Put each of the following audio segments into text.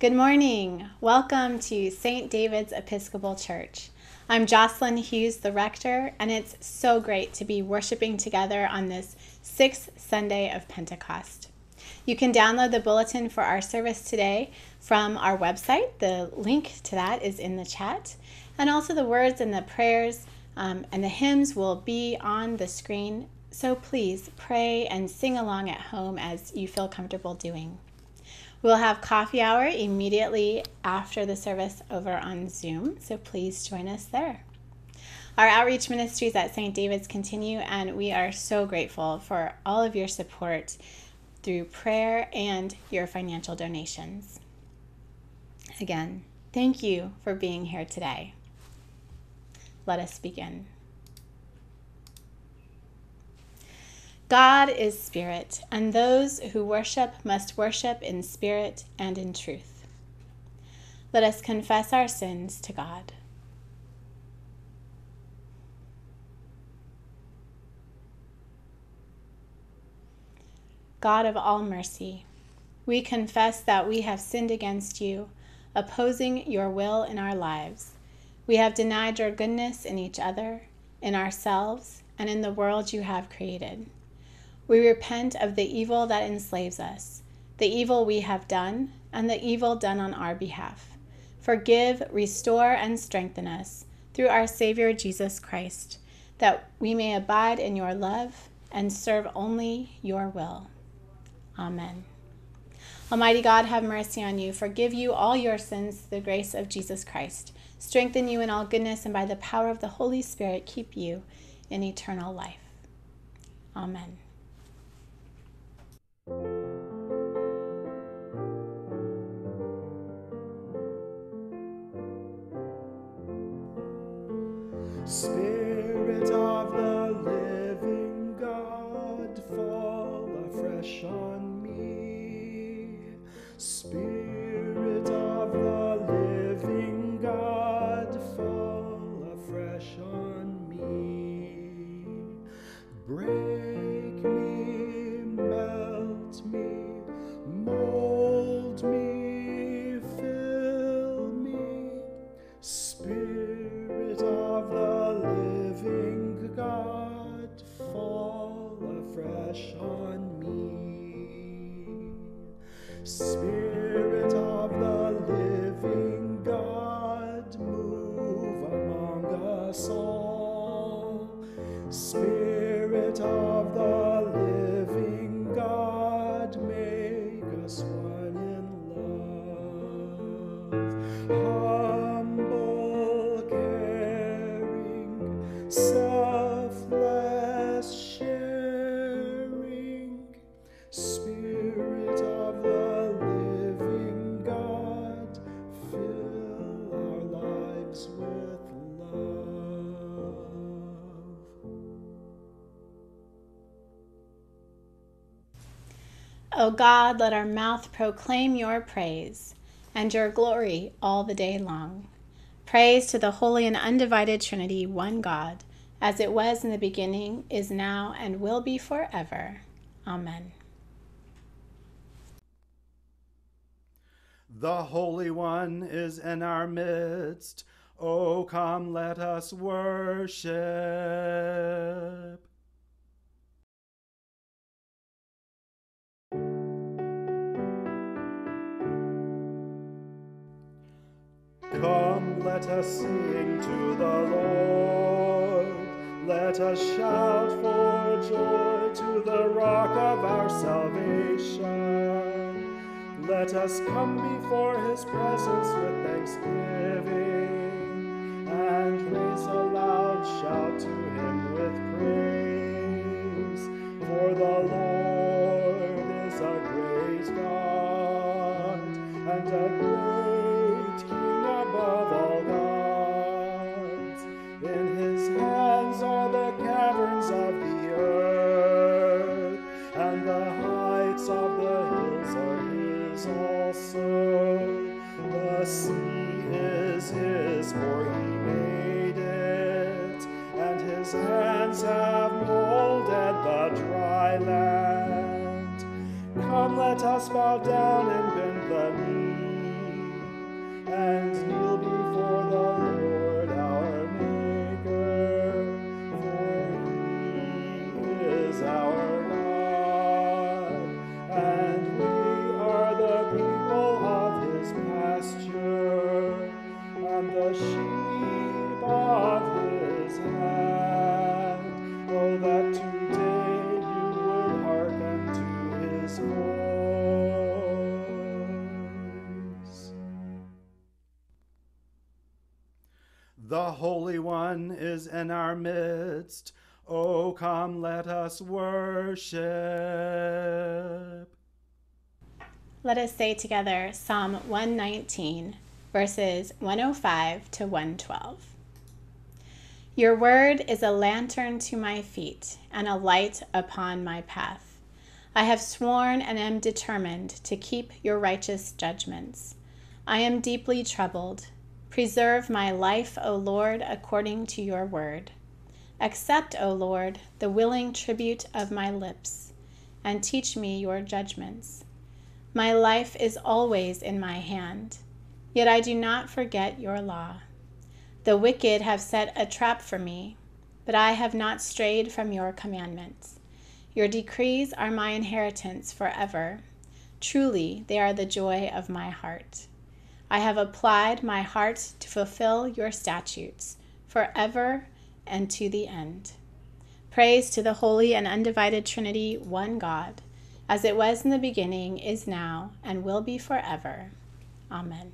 Good morning. Welcome to St. David's Episcopal Church. I'm Jocelyn Hughes, the rector, and it's so great to be worshiping together on this sixth Sunday of Pentecost. You can download the bulletin for our service today from our website. The link to that is in the chat. And also the words and the prayers and the hymns will be on the screen. So please pray and sing along at home as you feel comfortable doing. We'll have coffee hour immediately after the service over on Zoom, so please join us there. Our outreach ministries at St. David's continue, and we are so grateful for all of your support through prayer and your financial donations. Again, thank you for being here today. Let us begin. God is spirit, and those who worship must worship in spirit and in truth. Let us confess our sins to God. God of all mercy, we confess that we have sinned against you, opposing your will in our lives. We have denied your goodness in each other, in ourselves, and in the world you have created. We repent of the evil that enslaves us, the evil we have done, and the evil done on our behalf. Forgive, restore, and strengthen us through our Savior Jesus Christ, that we may abide in your love and serve only your will. Amen. Almighty God, have mercy on you, forgive you all your sins through the grace of Jesus Christ, strengthen you in all goodness, and by the power of the Holy Spirit keep you in eternal life. Amen. Spirit of the living God, fall afresh on me. Spirit of the living God, fall afresh on me. Break me, melt me, mold me, fill me. Spirit of the living God, fall afresh on me. Spirit of the living God, move among us all. Spirit of the living God, make us one in love. Humble, caring, selfless, sharing. Spirit of the living God, fill our lives with love. O God, let our mouth proclaim your praise and your glory all the day long. Praise to the holy and undivided Trinity, one God, as it was in the beginning, is now, and will be forever. Amen. The Holy One is in our midst. Oh, come, let us worship. Come, let us sing to the Lord. Let us shout for joy to the rock of our salvation. Let us come before his presence with thanksgiving and raise a loud shout to him with praise. For the Lord is a great God and a great King above all gods. In his hands are the caverns of the earth, and the heights of the hills are his also. The sea is his, for he made it, and his hands have molded the dry land. Come, let us bow down and bend the knee and the sheep of his hand. Oh, that today you would hearken to his voice. The Holy One is in our midst. Oh, come, let us worship. Let us say together Psalm 119, verses 105 to 112. Your word is a lantern to my feet and a light upon my path. I have sworn and am determined to keep your righteous judgments. I am deeply troubled. Preserve my life, O Lord, according to your word. Accept, O Lord, the willing tribute of my lips, and teach me your judgments. My life is always in my hand, yet I do not forget your law. The wicked have set a trap for me, but I have not strayed from your commandments. Your decrees are my inheritance forever. Truly, they are the joy of my heart. I have applied my heart to fulfill your statutes forever and to the end. Praise to the Holy and Undivided Trinity, one God, as it was in the beginning, is now, and will be forever. Amen.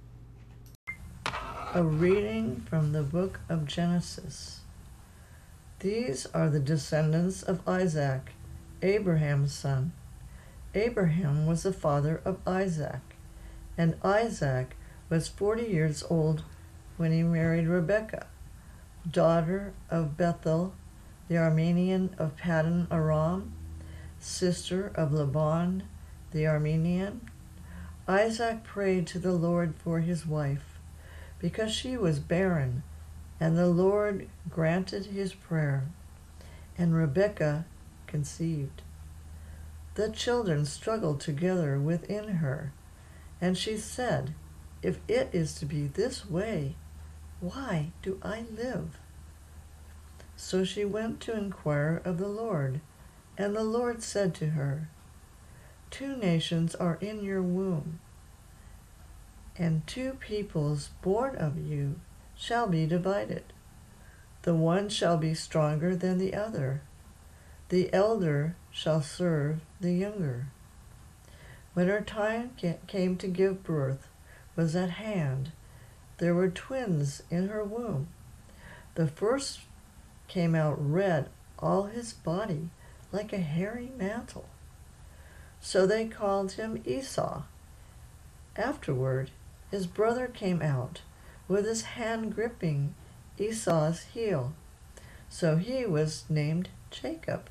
A reading from the book of Genesis. These are the descendants of Isaac, Abraham's son. Abraham was the father of Isaac, and Isaac was 40 years old when he married Rebekah, daughter of Bethuel, the Aramean of Paddan Aram, sister of Laban the Aramean. Isaac prayed to the Lord for his wife, because she was barren, and the Lord granted his prayer, and Rebekah conceived. The children struggled together within her, and she said, "If it is to be this way, why do I live?" So she went to inquire of the Lord, and the Lord said to her, "Two nations are in your womb, and two peoples born of you shall be divided. The one shall be stronger than the other. The elder shall serve the younger." When her time came to give birth was at hand, there were twins in her womb. The first came out red, all his body like a hairy mantle. So they called him Esau. Afterward, his brother came out, with his hand gripping Esau's heel. So he was named Jacob.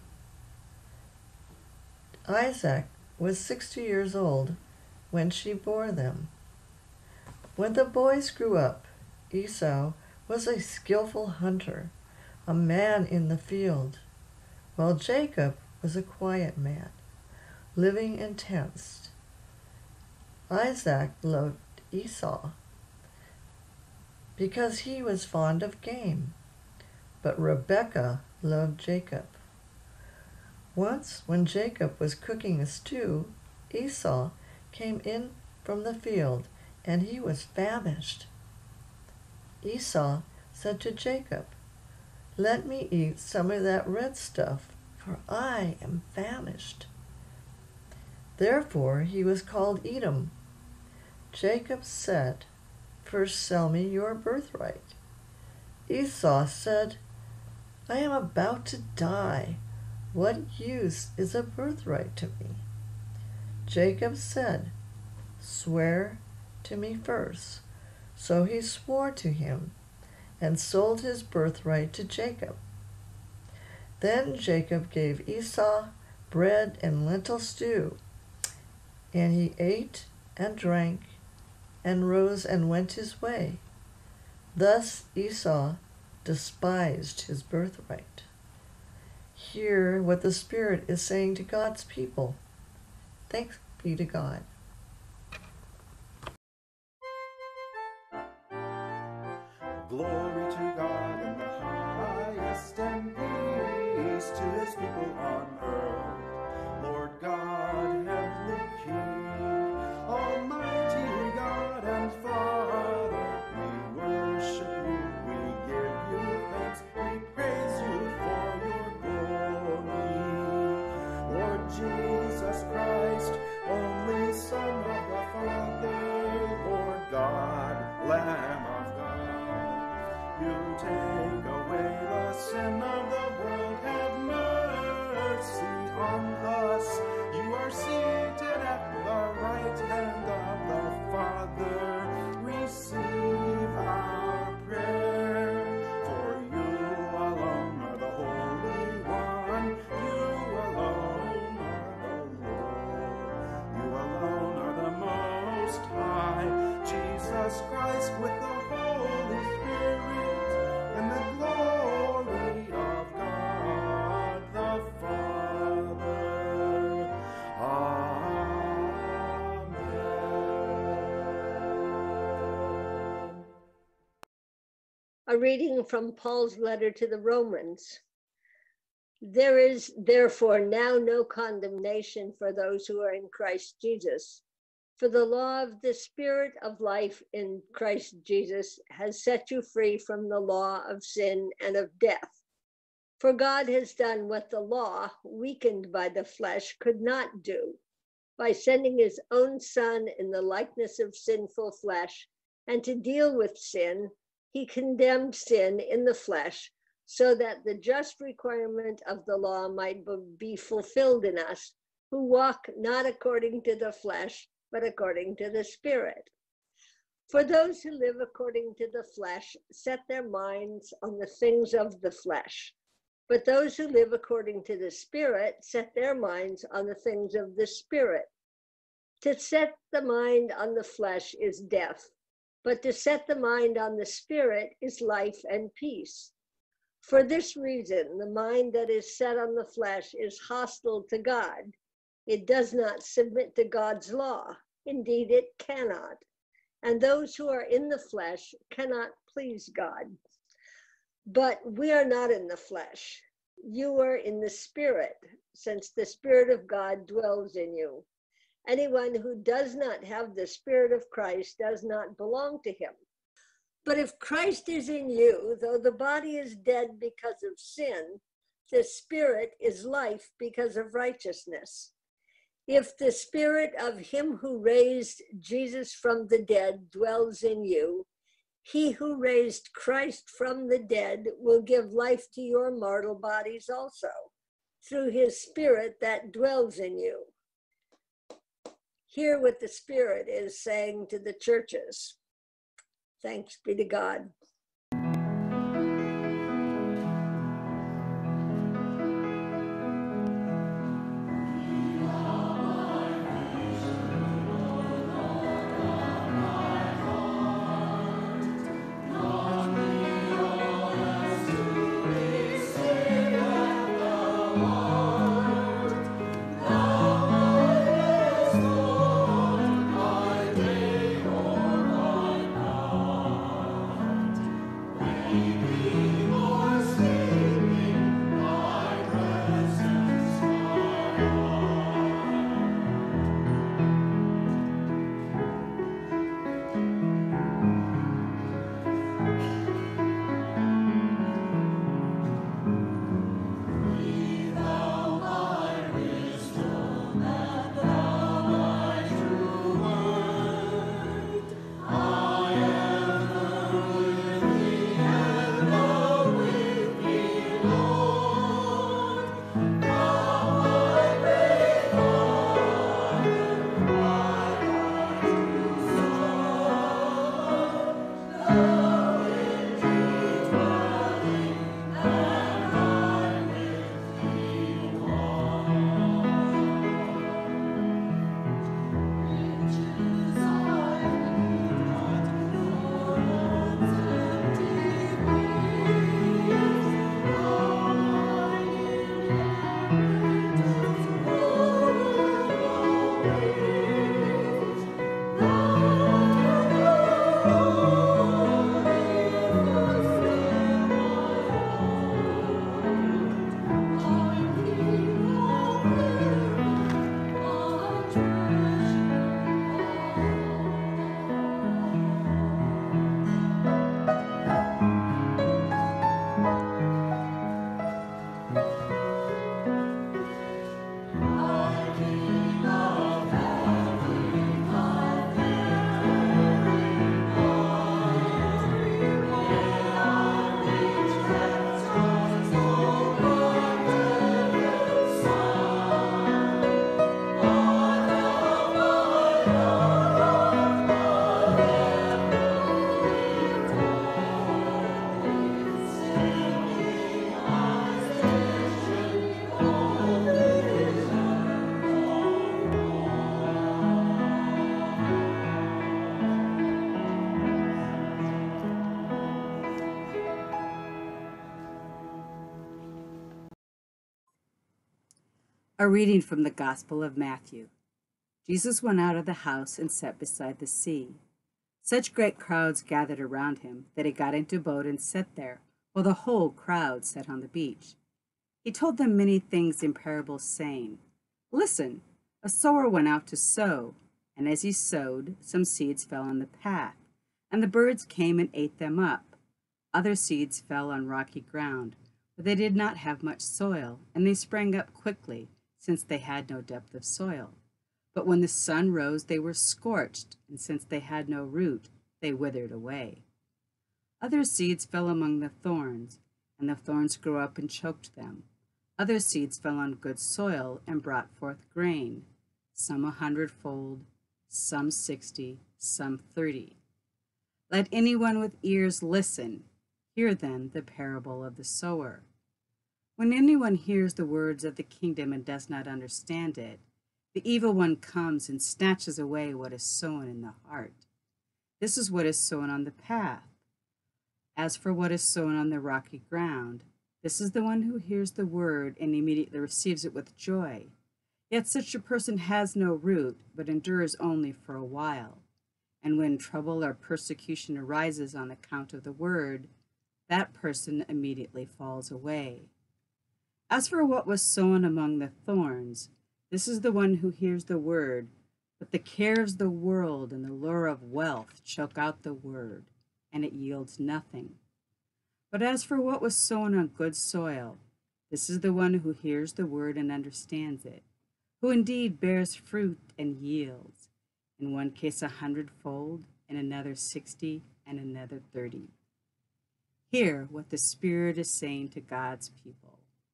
Isaac was 60 years old when she bore them. When the boys grew up, Esau was a skillful hunter, a man in the field, while Jacob was a quiet man, living in tents. Isaac loved Esau because he was fond of game, but Rebekah loved Jacob. Once, when Jacob was cooking a stew, Esau came in from the field, and he was famished. Esau said to Jacob, "Let me eat some of that red stuff, for I am famished." Therefore he was called Edom. Jacob said, "First sell me your birthright." Esau said, "I am about to die. What use is a birthright to me?" Jacob said, "Swear to me first." So he swore to him and sold his birthright to Jacob. Then Jacob gave Esau bread and lentil stew, and he ate and drank and rose and went his way. Thus Esau despised his birthright. Hear what the Spirit is saying to God's people. Thanks be to God. Glory to God in the highest, and peace to his people on earth. Lord God, heavenly King, almighty God and Father, we take away the sin of the world, have mercy on us. You are seated at the right hand of the Father. Receive our prayer. For you alone are the Holy One. You alone are the Lord. You alone are the Most High. Jesus Christ with the Holy Spirit and the glory of God the Father. Amen. A reading from Paul's letter to the Romans. There is therefore now no condemnation for those who are in Christ Jesus. For the law of the Spirit of life in Christ Jesus has set you free from the law of sin and of death. For God has done what the law, weakened by the flesh, could not do. By sending his own Son in the likeness of sinful flesh, and to deal with sin, he condemned sin in the flesh, so that the just requirement of the law might be fulfilled in us, who walk not according to the flesh, but according to the Spirit. For those who live according to the flesh set their minds on the things of the flesh, but those who live according to the Spirit set their minds on the things of the Spirit. To set the mind on the flesh is death, but to set the mind on the Spirit is life and peace. For this reason, the mind that is set on the flesh is hostile to God. It does not submit to God's law. Indeed, it cannot. And those who are in the flesh cannot please God. But we are not in the flesh. You are in the Spirit, since the Spirit of God dwells in you. Anyone who does not have the Spirit of Christ does not belong to him. But if Christ is in you, though the body is dead because of sin, the Spirit is life because of righteousness. If the Spirit of him who raised Jesus from the dead dwells in you, he who raised Christ from the dead will give life to your mortal bodies also, through his Spirit that dwells in you. Hear what the Spirit is saying to the churches. Thanks be to God. A reading from the Gospel of Matthew. Jesus went out of the house and sat beside the sea. Such great crowds gathered around him that he got into a boat and sat there, while the whole crowd sat on the beach. He told them many things in parables, saying, "Listen, a sower went out to sow, and as he sowed, some seeds fell on the path, and the birds came and ate them up. Other seeds fell on rocky ground, but they did not have much soil, and they sprang up quickly, since they had no depth of soil. But when the sun rose, they were scorched, and since they had no root, they withered away. Other seeds fell among the thorns, and the thorns grew up and choked them. Other seeds fell on good soil and brought forth grain, some 100-fold, some 60, some 30. Let anyone with ears listen. Hear then the parable of the sower. When anyone hears the words of the kingdom and does not understand it, the evil one comes and snatches away what is sown in the heart. This is what is sown on the path. As for what is sown on the rocky ground, this is the one who hears the word and immediately receives it with joy. Yet such a person has no root, but endures only for a while. And when trouble or persecution arises on account of the word, that person immediately falls away. As for what was sown among the thorns, this is the one who hears the word, but the cares of the world and the lure of wealth choke out the word, and it yields nothing. But as for what was sown on good soil, this is the one who hears the word and understands it, who indeed bears fruit and yields, in one case 100-fold, in another 60, and another 30. Hear what the Spirit is saying to God's people.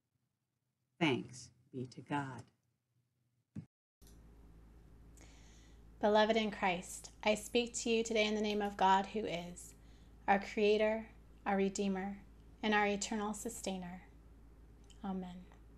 Thanks be to God. Beloved in Christ, I speak to you today in the name of God, who is our Creator, our Redeemer, and our eternal Sustainer. Amen.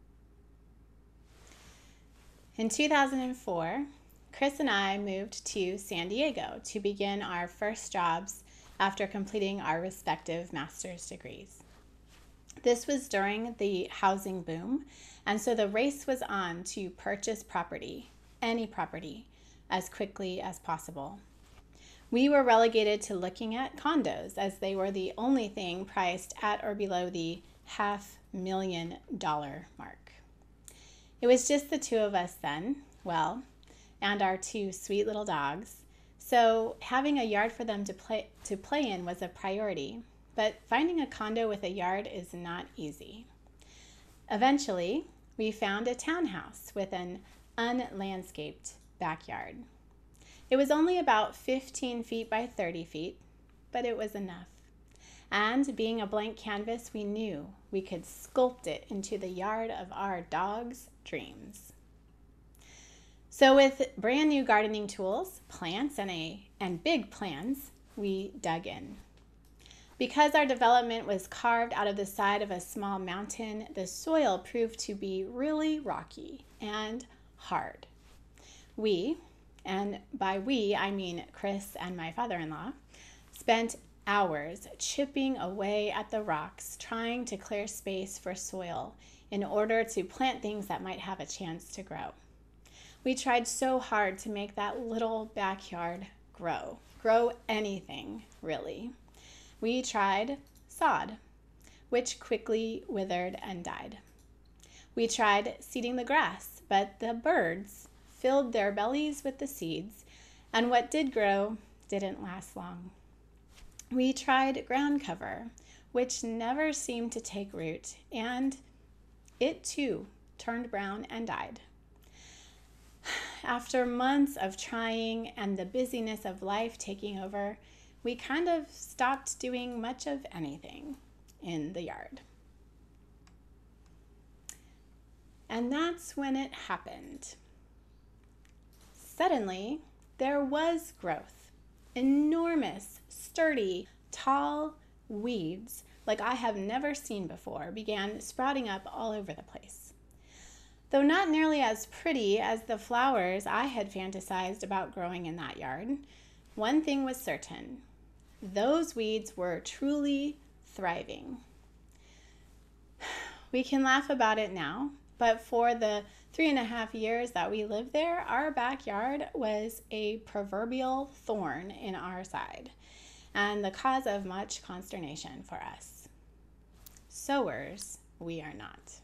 In 2004, Chris and I moved to San Diego to begin our first jobs after completing our respective master's degrees. This was during the housing boom, and so the race was on to purchase property, any property, as quickly as possible. We were relegated to looking at condos, as they were the only thing priced at or below the $500,000 mark. It was just the two of us then, and our two sweet little dogs, so having a yard for them to play in was a priority, but finding a condo with a yard is not easy. Eventually, we found a townhouse with an unlandscaped backyard. It was only about 15 feet by 30 feet, but it was enough. And being a blank canvas, we knew we could sculpt it into the yard of our dogs' dreams. So with brand new gardening tools, plants, and big plans, we dug in. Because our development was carved out of the side of a small mountain, the soil proved to be really rocky and hard. We, and by we I mean Chris and my father-in-law, spent hours chipping away at the rocks, trying to clear space for soil in order to plant things that might have a chance to grow. We tried so hard to make that little backyard grow anything, really. We tried sod, which quickly withered and died. We tried seeding the grass, but the birds filled their bellies with the seeds, and what did grow didn't last long. We tried ground cover, which never seemed to take root, and it too turned brown and died. After months of trying and the busyness of life taking over, we kind of stopped doing much of anything in the yard. And that's when it happened. Suddenly, there was growth. Enormous, sturdy, tall weeds like I have never seen before began sprouting up all over the place. Though not nearly as pretty as the flowers I had fantasized about growing in that yard, one thing was certain. Those weeds were truly thriving. We can laugh about it now, But for the 3.5 years that we lived there, our backyard was a proverbial thorn in our side and the cause of much consternation for us. Sowers we are not.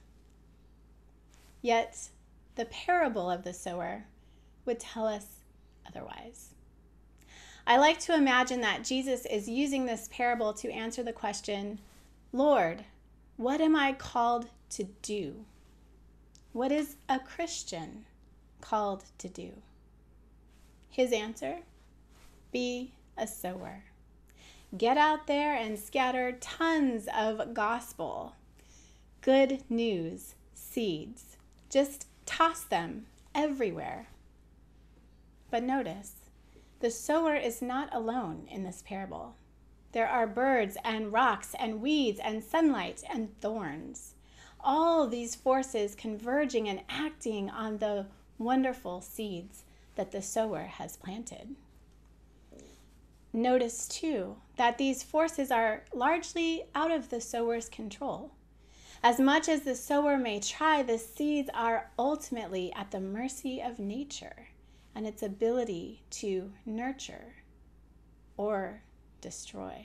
Yet the parable of the sower would tell us otherwise. I like to imagine that Jesus is using this parable to answer the question, Lord, what am I called to do? What is a Christian called to do? His answer, be a sower. Get out there and scatter tons of gospel, good news, seeds. Just toss them everywhere. But notice, the sower is not alone in this parable. There are birds and rocks and weeds and sunlight and thorns. All these forces converging and acting on the wonderful seeds that the sower has planted. Notice, too, that these forces are largely out of the sower's control. As much as the sower may try, the seeds are ultimately at the mercy of nature and its ability to nurture or destroy.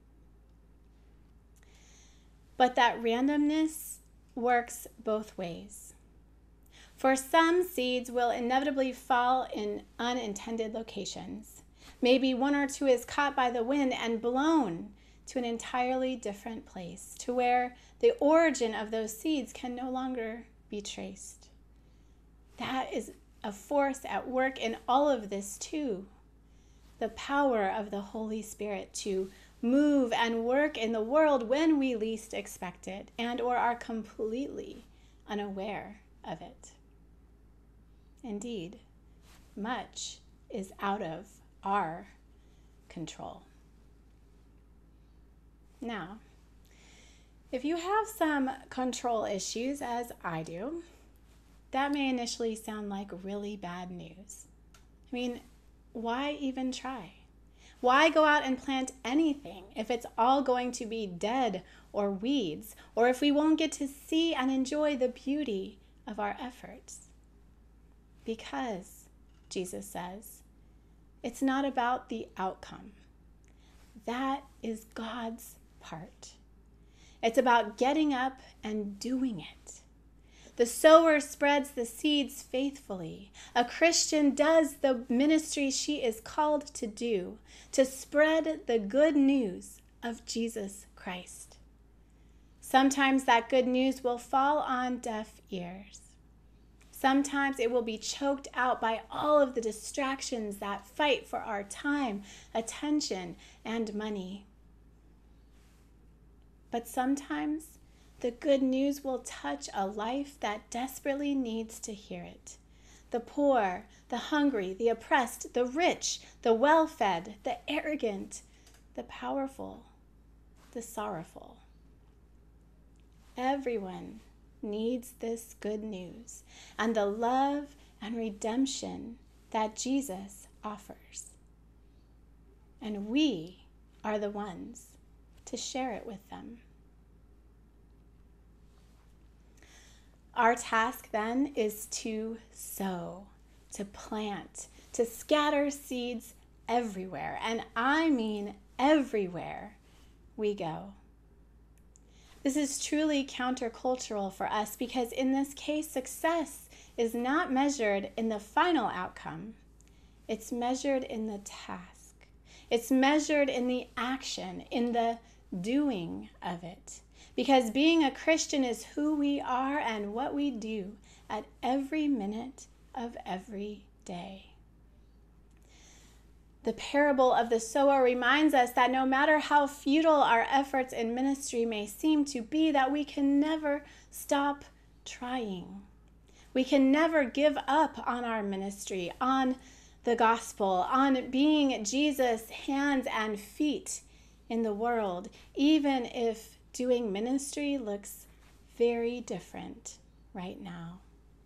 But that randomness works both ways. For some, seeds will inevitably fall in unintended locations. Maybe one or two is caught by the wind and blown to an entirely different place, to where the origin of those seeds can no longer be traced. That is a force at work in all of this too. The power of the Holy Spirit to move and work in the world when we least expect it and or are completely unaware of it. Indeed, much is out of our control. Now, if you have some control issues, as I do, that may initially sound like really bad news. I mean, why even try? Why go out and plant anything if it's all going to be dead or weeds, or if we won't get to see and enjoy the beauty of our efforts? Because, Jesus says, it's not about the outcome. That is God's part. It's about getting up and doing it. The sower spreads the seeds faithfully. A Christian does the ministry she is called to do, to spread the good news of Jesus Christ. Sometimes that good news will fall on deaf ears. Sometimes it will be choked out by all of the distractions that fight for our time, attention, and money. But sometimes the good news will touch a life that desperately needs to hear it. The poor, the hungry, the oppressed, the rich, the well-fed, the arrogant, the powerful, the sorrowful. Everyone needs this good news and the love and redemption that Jesus offers. And we are the ones to share it with them. Our task then is to sow, to plant, to scatter seeds everywhere. And I mean everywhere we go. This is truly countercultural for us because in this case, success is not measured in the final outcome. It's measured in the task. It's measured in the action, in the doing of it. Because being a Christian is who we are and what we do at every minute of every day. The parable of the sower reminds us that no matter how futile our efforts in ministry may seem to be, that we can never stop trying. We can never give up on our ministry, on the gospel, on being Jesus' hands and feet in the world, even if doing ministry looks very different right now.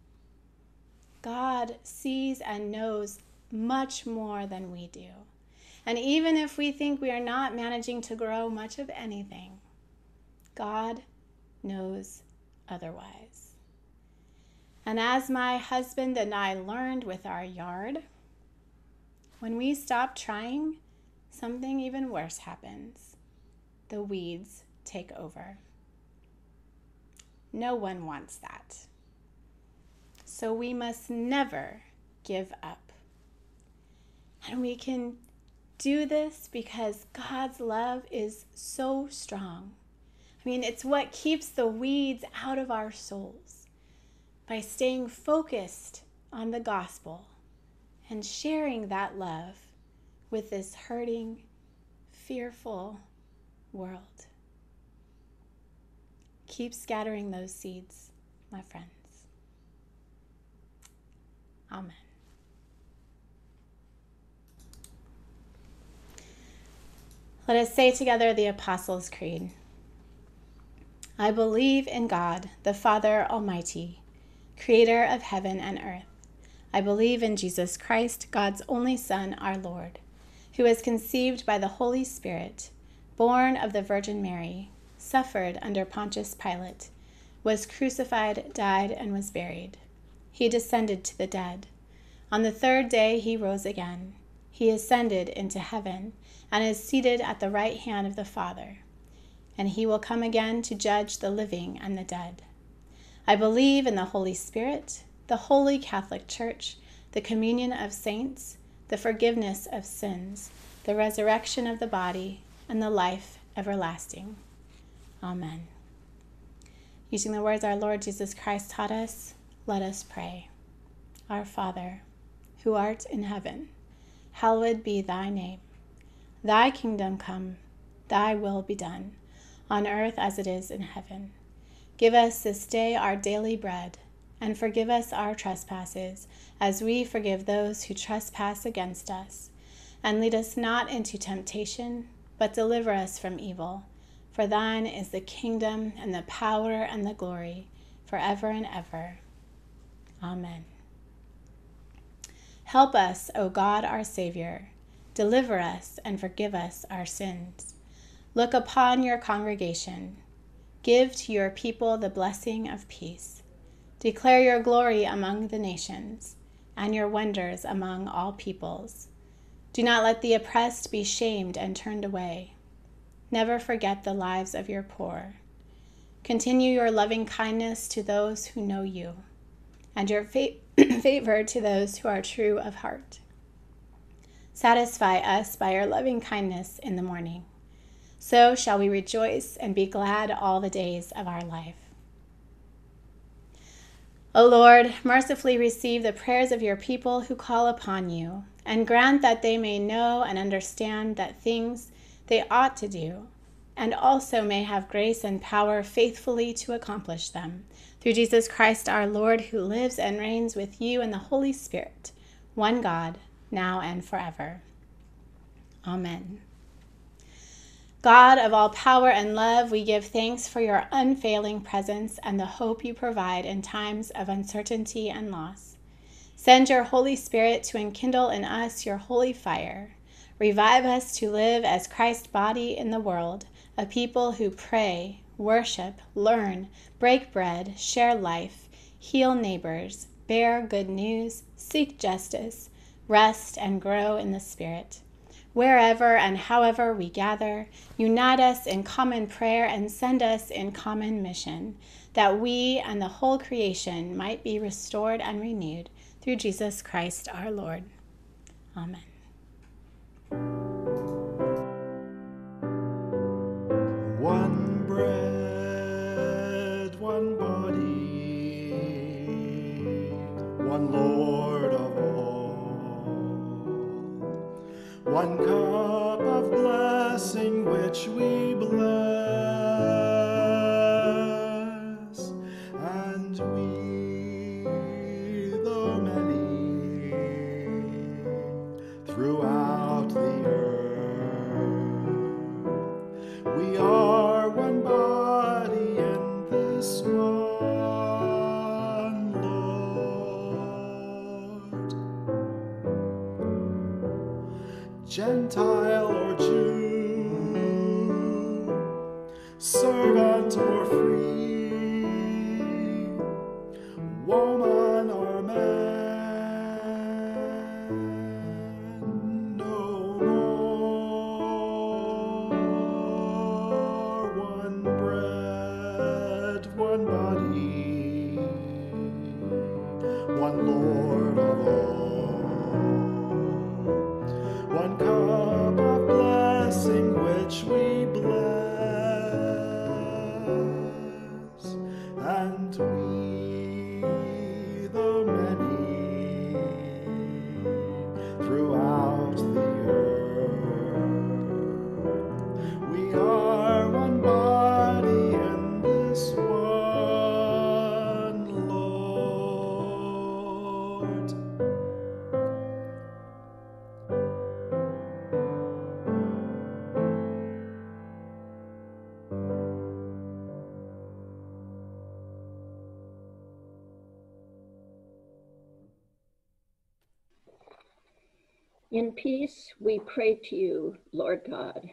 God sees and knows much more than we do. And even if we think we are not managing to grow much of anything, God knows otherwise. And as my husband and I learned with our yard, when we stop trying, something even worse happens. The weeds take over. No one wants that. So we must never give up. And we can do this because God's love is so strong. I mean, it's what keeps the weeds out of our souls. By staying focused on the gospel and sharing that love with this hurting, fearful world. Keep scattering those seeds, my friends. Amen. Let us say together the Apostles' Creed. I believe in God, the Father Almighty, creator of heaven and earth. I believe in Jesus Christ, God's only Son, our Lord, who was conceived by the Holy Spirit, born of the Virgin Mary, suffered under Pontius Pilate, was crucified, died, and was buried. He descended to the dead. On the third day he rose again. He ascended into heaven and is seated at the right hand of the Father. And he will come again to judge the living and the dead. I believe in the Holy Spirit, the Holy Catholic Church, the communion of saints, the forgiveness of sins, the resurrection of the body, and the life everlasting. Amen. Using the words our Lord Jesus Christ taught us, let us pray. Our Father, who art in heaven, hallowed be thy name. Thy kingdom come, thy will be done, on earth as it is in heaven. Give us this day our daily bread, and forgive us our trespasses, as we forgive those who trespass against us. And lead us not into temptation, but deliver us from evil. For thine is the kingdom, and the power, and the glory, forever and ever. Amen. Help us, O God, our Savior. Deliver us and forgive us our sins. Look upon your congregation. Give to your people the blessing of peace. Declare your glory among the nations, and your wonders among all peoples. Do not let the oppressed be shamed and turned away. Never forget the lives of your poor. Continue your loving kindness to those who know you, and your favor to those who are true of heart. Satisfy us by your loving kindness in the morning. So shall we rejoice and be glad all the days of our life. O Lord, mercifully receive the prayers of your people who call upon you, and grant that they may know and understand that things they ought to do, and also may have grace and power faithfully to accomplish them. Through Jesus Christ our Lord, who lives and reigns with you in the Holy Spirit, one God, now and forever. Amen. God of all power and love, we give thanks for your unfailing presence and the hope you provide in times of uncertainty and loss. Send your Holy Spirit to enkindle in us your holy fire. Revive us to live as Christ's body in the world, a people who pray, worship, learn, break bread, share life, heal neighbors, bear good news, seek justice, rest, and grow in the Spirit. Wherever and however we gather, unite us in common prayer and send us in common mission, that we and the whole creation might be restored and renewed through Jesus Christ our Lord. Amen. One bread, one body, one Lord of all, one cup of blessing which we bless, and we, though many, throughout the earth, we are one body in this one Lord. Gentile or Jew, servant or free, woman In peace, we pray to you, Lord God,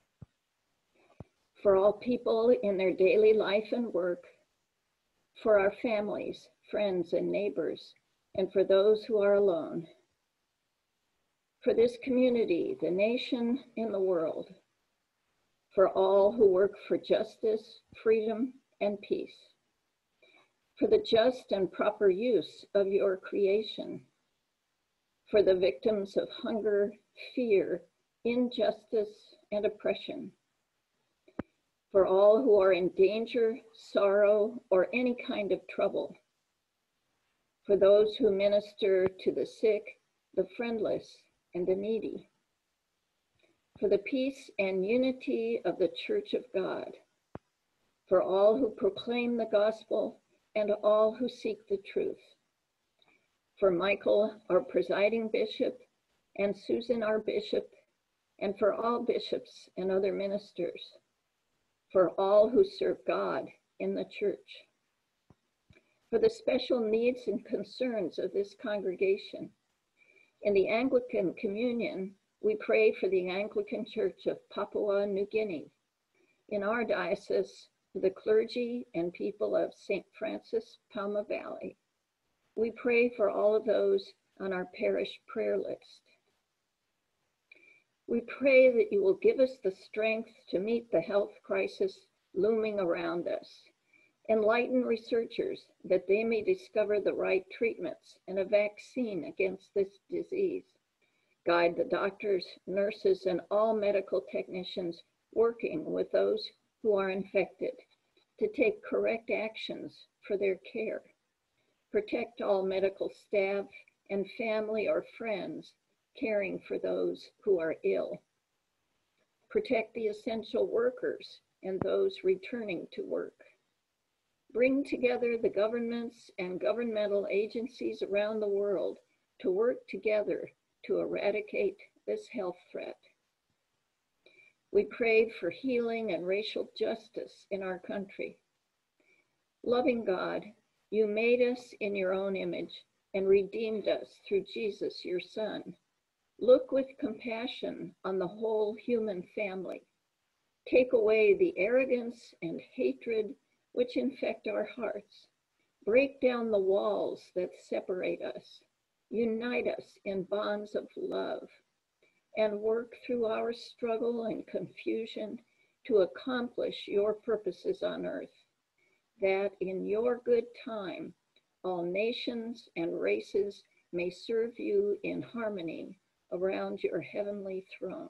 for all people in their daily life and work, for our families, friends, and neighbors, and for those who are alone, for this community, the nation, and the world, for all who work for justice, freedom, and peace, for the just and proper use of your creation, for the victims of hunger, fear, injustice, and oppression, for all who are in danger, sorrow, or any kind of trouble, for those who minister to the sick, the friendless, and the needy, for the peace and unity of the Church of God, for all who proclaim the gospel and all who seek the truth, for Michael, our presiding bishop, and Susan, our bishop, and for all bishops and other ministers, for all who serve God in the church, for the special needs and concerns of this congregation. In the Anglican Communion, we pray for the Anglican Church of Papua New Guinea. In our diocese, for the clergy and people of St. Francis, Palma Valley. We pray for all of those on our parish prayer list. We pray that you will give us the strength to meet the health crisis looming around us. Enlighten researchers that they may discover the right treatments and a vaccine against this disease. Guide the doctors, nurses, and all medical technicians working with those who are infected to take correct actions for their care. Protect all medical staff and family or friends caring for those who are ill. Protect the essential workers and those returning to work. Bring together the governments and governmental agencies around the world to work together to eradicate this health threat. We pray for healing and racial justice in our country. Loving God, you made us in your own image and redeemed us through Jesus, your Son. Look with compassion on the whole human family. Take away the arrogance and hatred which infect our hearts. Break down the walls that separate us. Unite us in bonds of love, and work through our struggle and confusion to accomplish your purposes on earth, that in your good time, all nations and races may serve you in harmony around your heavenly throne.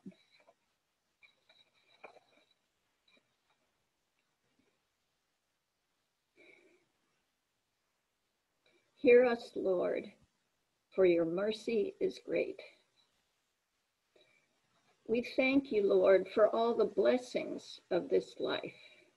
Hear us, Lord, for your mercy is great. We thank you, Lord, for all the blessings of this life.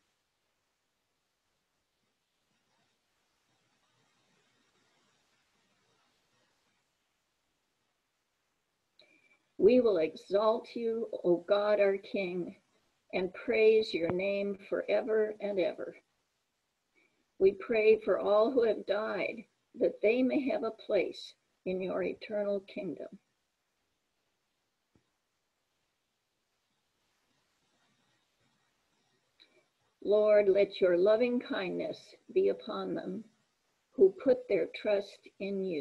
We will exalt you, O God, our King, and praise your name forever and ever. We pray for all who have died, that they may have a place in your eternal kingdom. Lord, let your loving kindness be upon them who put their trust in you.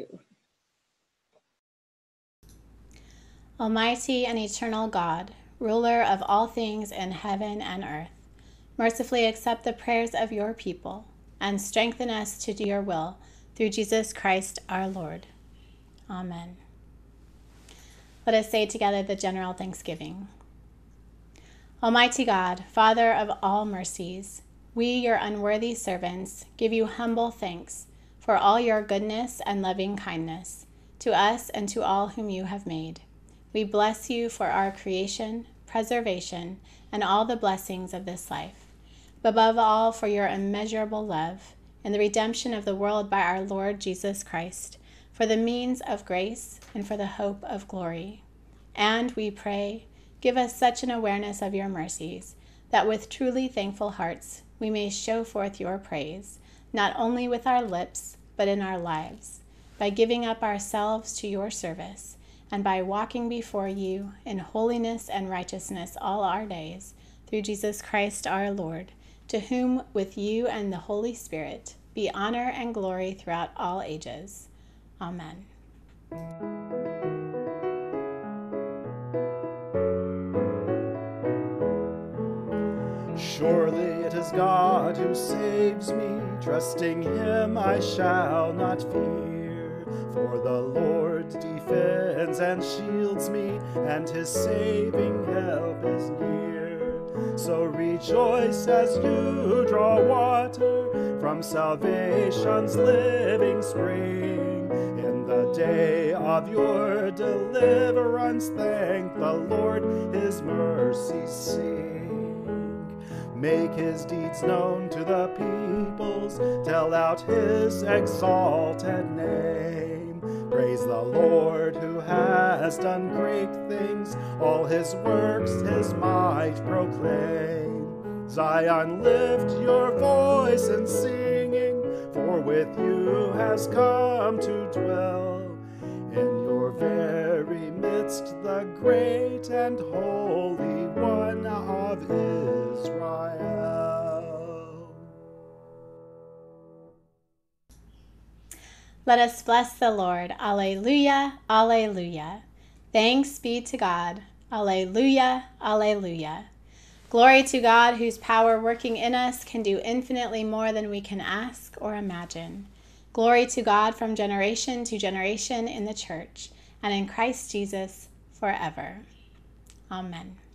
Almighty and eternal God, ruler of all things in heaven and earth, mercifully accept the prayers of your people and strengthen us to do your will through Jesus Christ our Lord. Amen. Let us say together the general thanksgiving. Almighty God, Father of all mercies, we, your unworthy servants, give you humble thanks for all your goodness and loving kindness to us and to all whom you have made. We bless you for our creation, preservation, and all the blessings of this life, but above all for your immeasurable love and the redemption of the world by our Lord Jesus Christ, for the means of grace and for the hope of glory. And we pray, give us such an awareness of your mercies that with truly thankful hearts we may show forth your praise, not only with our lips, but in our lives, by giving up ourselves to your service and by walking before you in holiness and righteousness all our days, through Jesus Christ our Lord, to whom with you and the Holy Spirit be honor and glory throughout all ages. Amen. Surely it is God who saves me, trusting him I shall not fear. For the Lord defends and shields me, and his saving help is near. So rejoice as you draw water from salvation's living spring. In the day of your deliverance, thank the Lord, his mercies sing. Make his deeds known to the peoples, tell out his exalted name. Praise the Lord who has done great things, all his works his might proclaim. Zion, lift your voice in singing, for with you has come to dwell in your very midst the great and holy one of Israel. Let us bless the Lord. Alleluia, alleluia. Thanks be to God. Alleluia, alleluia. Glory to God, whose power working in us can do infinitely more than we can ask or imagine. Glory to God from generation to generation in the church and in Christ Jesus forever. Amen.